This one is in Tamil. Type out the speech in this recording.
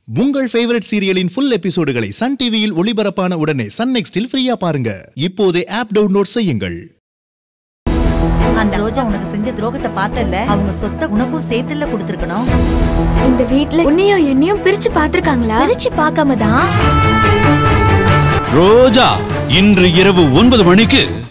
உங்கள் ஃபேவரட் சீரியலின் ஃபுல் எபிசோடுகளை சன் டிவியில் ஒளிபரப்பான உடனே Sun NXT ஃப்ரீயா பாருங்க. இப்போதே ஆப் டவுன்லோட் செய்யுங்கள். அந்த ரோஜா உனக்கு செஞ்ச துரோகத்தை பார்த்தல்ல, அவங்க சொத்தை உனக்கும் சேர்த்துல கொடுத்திருக்கணும். இந்த வீட்ல உன்னையும் என்னையும் பிரிச்சு பாத்துருக்காங்களா? பிரிச்சு பார்க்காம தான். ரோஜா இன்று இரவு 9 மணிக்கு